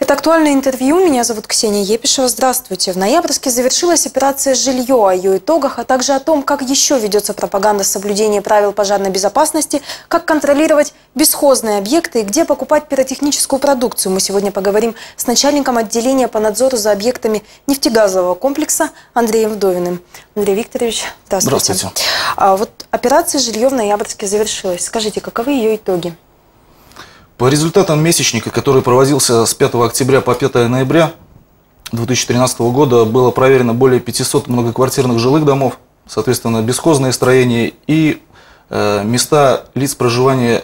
Это актуальное интервью. Меня зовут Ксения Епишева. Здравствуйте. В ноябрьске завершилась операция «Жилье». О ее итогах, а также о том, как еще ведется пропаганда соблюдения правил пожарной безопасности, как контролировать бесхозные объекты и где покупать пиротехническую продукцию. Мы сегодня поговорим с начальником отделения по надзору за объектами нефтегазового комплекса Андреем Вдовиным. Андрей Викторович, здравствуйте. Здравствуйте. Вот операция «Жилье» в ноябрьске завершилась. Скажите, каковы ее итоги? По результатам месячника, который проводился с 5 октября по 5 ноября 2013 года, было проверено более 500 многоквартирных жилых домов, соответственно, бесхозные строения и места лиц проживания,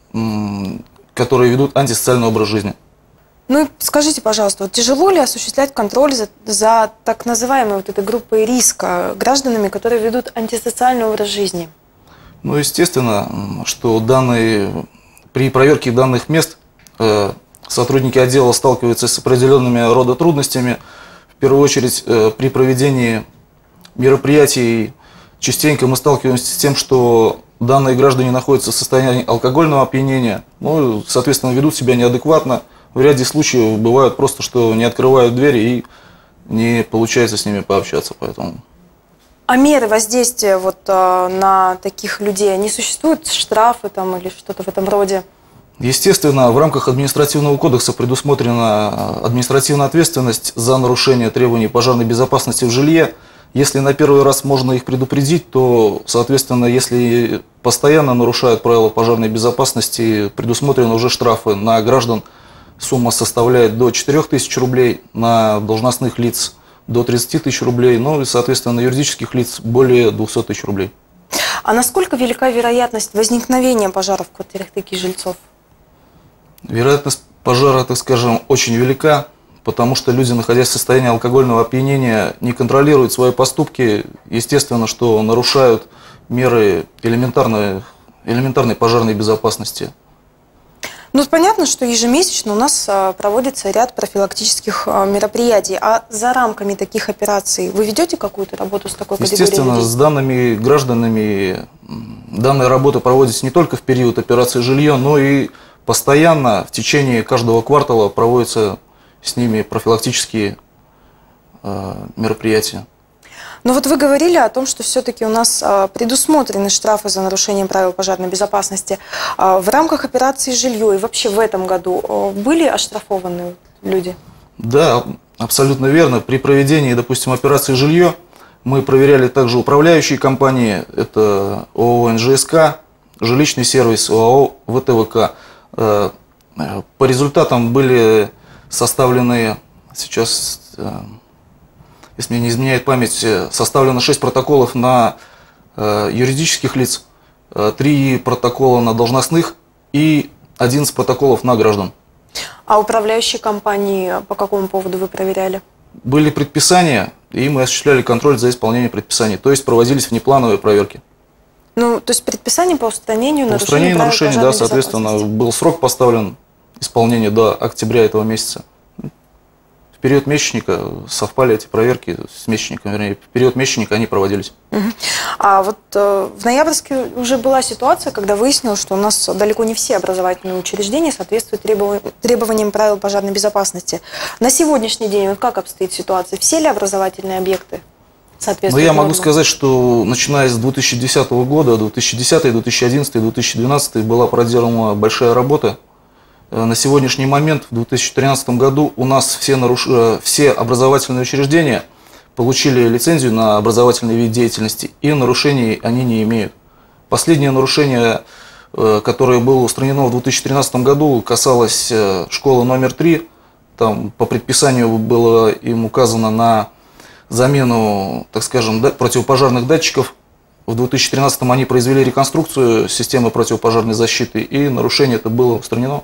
которые ведут антисоциальный образ жизни. Ну и скажите, пожалуйста, вот тяжело ли осуществлять контроль за так называемой вот этой группой риска гражданами, которые ведут антисоциальный образ жизни? Ну, естественно, что при проверке данных мест сотрудники отдела сталкиваются с определенными рода трудностями. В первую очередь, при проведении мероприятий частенько мы сталкиваемся с тем, что данные граждане находятся в состоянии алкогольного опьянения, ну, соответственно, ведут себя неадекватно. В ряде случаев бывает просто, что не открывают двери и не получается с ними пообщаться. Поэтому. А меры воздействия вот на таких людей, не существуют штрафы там или что-то в этом роде? Естественно, в рамках административного кодекса предусмотрена административная ответственность за нарушение требований пожарной безопасности в жилье. Если на первый раз можно их предупредить, то, соответственно, если постоянно нарушают правила пожарной безопасности, предусмотрены уже штрафы на граждан. Сумма составляет до 4000 рублей, на должностных лиц до 30 тысяч рублей, ну и, соответственно, на юридических лиц более 200 тысяч рублей. А насколько велика вероятность возникновения пожаров в квартирах таких жильцов? Вероятность пожара, так скажем, очень велика, потому что люди, находясь в состоянии алкогольного опьянения, не контролируют свои поступки. Естественно, что нарушают меры элементарной пожарной безопасности. Ну, понятно, что ежемесячно у нас проводится ряд профилактических мероприятий. А за рамками таких операций вы ведете какую-то работу с такой категорией людей? Естественно, с данными гражданами данная работа проводится не только в период операции «Жилье», но и постоянно в течение каждого квартала проводятся с ними профилактические мероприятия. Но вот вы говорили о том, что все-таки у нас предусмотрены штрафы за нарушение правил пожарной безопасности. В рамках операции «Жилье» и вообще в этом году были оштрафованы люди? Да, абсолютно верно. При проведении, допустим, операции «Жилье» мы проверяли также управляющие компании. Это ООО «НЖСК», жилищный сервис, ОАО «ВТВК». По результатам были составлены сейчас... Если мне не изменяет память, составлено 6 протоколов на юридических лиц, 3 протокола на должностных и 11 протоколов на граждан. А управляющие компании по какому поводу вы проверяли? Были предписания, и мы осуществляли контроль за исполнением предписаний, то есть проводились внеплановые проверки. Ну, то есть предписание по устранению нарушений. По устранению нарушений, да, соответственно, был срок поставлен исполнения до октября этого месяца. В период месячника совпали эти проверки с месячником, вернее, в период месячника они проводились. А вот в ноябрьске уже была ситуация, когда выяснилось, что у нас далеко не все образовательные учреждения соответствуют требованиям правил пожарной безопасности. На сегодняшний день вот как обстоит ситуация? Все ли образовательные объекты соответствуют? Ну, я могу сказать, что начиная с 2010 года, 2010, 2011, 2012 была проделана большая работа. На сегодняшний момент, в 2013 году, у нас все образовательные учреждения получили лицензию на образовательный вид деятельности, и нарушений они не имеют. Последнее нарушение, которое было устранено в 2013 году, касалось школы номер 3. Там по предписанию было им указано на замену, так скажем, противопожарных датчиков. В 2013 они произвели реконструкцию системы противопожарной защиты, и нарушение это было устранено.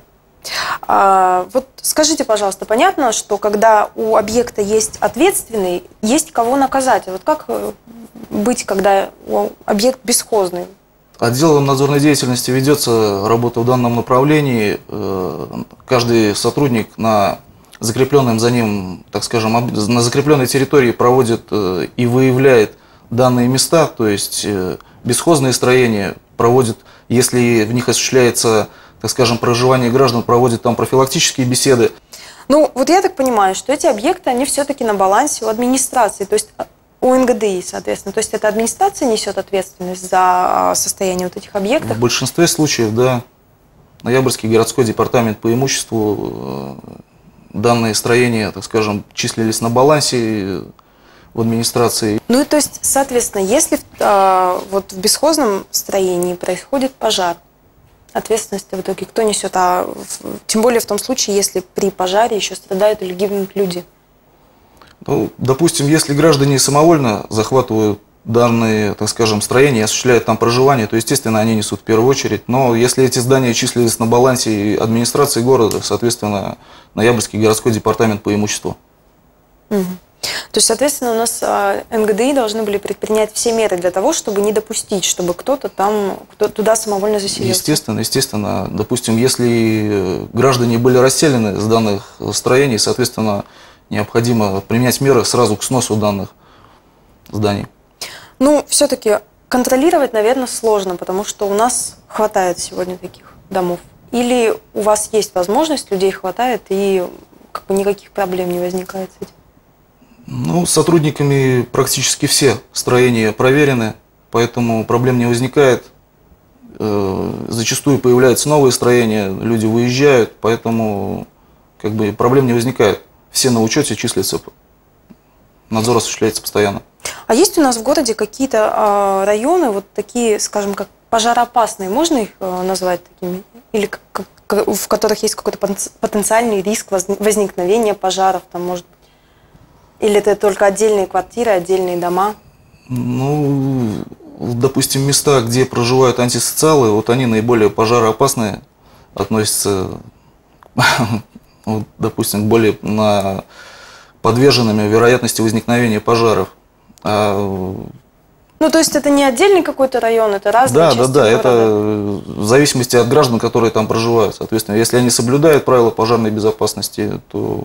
Вот скажите, пожалуйста, понятно, что когда у объекта есть ответственный, есть кого наказать. А вот как быть, когда объект бесхозный? Отделом надзорной деятельности ведется работа в данном направлении. Каждый сотрудник на закрепленном за ним, так скажем, на закрепленной территории проводит и выявляет данные места, то есть бесхозные строения проводит, если в них осуществляется, так скажем, проживание граждан, проводит там профилактические беседы. Ну, вот я так понимаю, что эти объекты, они все-таки на балансе у администрации, то есть у НГДИ, соответственно. То есть это администрация несет ответственность за состояние вот этих объектов? В большинстве случаев, да. Ноябрьский городской департамент по имуществу, данные строения, так скажем, числились на балансе в администрации. Ну и то есть, соответственно, если вот в бесхозном строении происходит пожар, ответственность в итоге кто несет? Тем более в том случае, если при пожаре еще страдают или гибнут люди. Ну, допустим, если граждане самовольно захватывают данные, так скажем, строения и осуществляют там проживание, то, естественно, они несут в первую очередь. Но если эти здания числились на балансе администрации города, соответственно, Ноябрьский городской департамент по имуществу. Угу. То есть, соответственно, у нас НГДИ должны были предпринять все меры для того, чтобы не допустить, чтобы кто-то там туда самовольно заселился. Естественно. Допустим, если граждане были расселены с данных строений, соответственно, необходимо применять меры сразу к сносу данных зданий. Ну, все-таки контролировать, наверное, сложно, потому что у нас хватает сегодня таких домов. Или у вас есть возможность, людей хватает, и как бы никаких проблем не возникает с этим? Ну, сотрудниками практически все строения проверены, поэтому проблем не возникает. Зачастую появляются новые строения, люди выезжают, поэтому как бы проблем не возникает. Все на учете числятся, надзор осуществляется постоянно. А есть у нас в городе какие-то районы, вот такие, скажем, как пожароопасные, можно их назвать такими? Или в которых есть какой-то потенциальный риск возникновения пожаров, там, может быть? Или это только отдельные квартиры, отдельные дома? Ну, допустим, места, где проживают антисоциалы, вот они наиболее пожароопасные, относятся, допустим, к более подверженными вероятности возникновения пожаров. Ну, то есть это не отдельный какой-то район, это разные части города? Да, это в зависимости от граждан, которые там проживают. Соответственно, если они соблюдают правила пожарной безопасности, то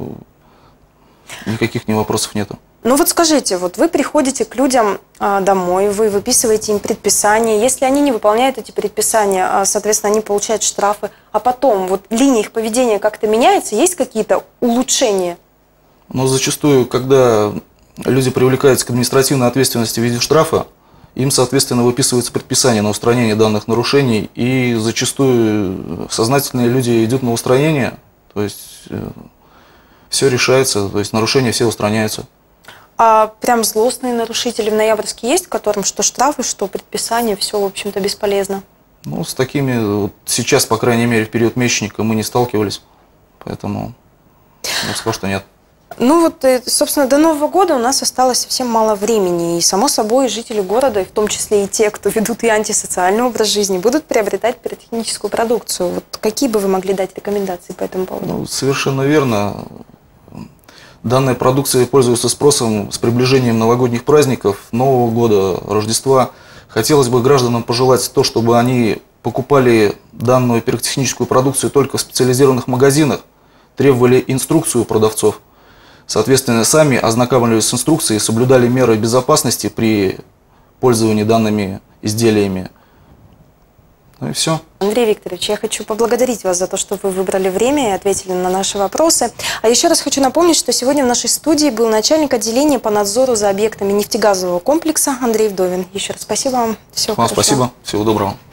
никаких вопросов нету. Ну вот скажите, вот вы приходите к людям домой, вы выписываете им предписания. Если они не выполняют эти предписания, соответственно, они получают штрафы. А потом, вот линия их поведения как-то меняется? Есть какие-то улучшения? Но зачастую, когда люди привлекаются к административной ответственности в виде штрафа, им, соответственно, выписывается предписание на устранение данных нарушений. И зачастую сознательные люди идут на устранение, то есть все решается, то есть нарушения все устраняются. А прям злостные нарушители в Ноябрьске есть, которым что штрафы, что предписания, все, в общем-то, бесполезно? Ну, с такими вот сейчас, по крайней мере, в период месячника мы не сталкивались, поэтому я бы сказал, что нет. Ну вот, собственно, до Нового года у нас осталось совсем мало времени, и, само собой, жители города, и в том числе и те, кто ведут и антисоциальный образ жизни, будут приобретать пиротехническую продукцию. Вот какие бы вы могли дать рекомендации по этому поводу? Ну, совершенно верно. Данная продукция пользуется спросом с приближением новогодних праздников, Нового года, Рождества. Хотелось бы гражданам пожелать то, чтобы они покупали данную пиротехническую продукцию только в специализированных магазинах, требовали инструкцию у продавцов. Соответственно, сами ознакомливались с инструкцией и соблюдали меры безопасности при пользовании данными изделиями. Ну и все. Андрей Викторович, я хочу поблагодарить вас за то, что вы выбрали время и ответили на наши вопросы. А еще раз хочу напомнить, что сегодня в нашей студии был начальник отделения по надзору за объектами нефтегазового комплекса Андрей Вдовин. Еще раз спасибо вам. Всего хорошего. Спасибо. Всего доброго.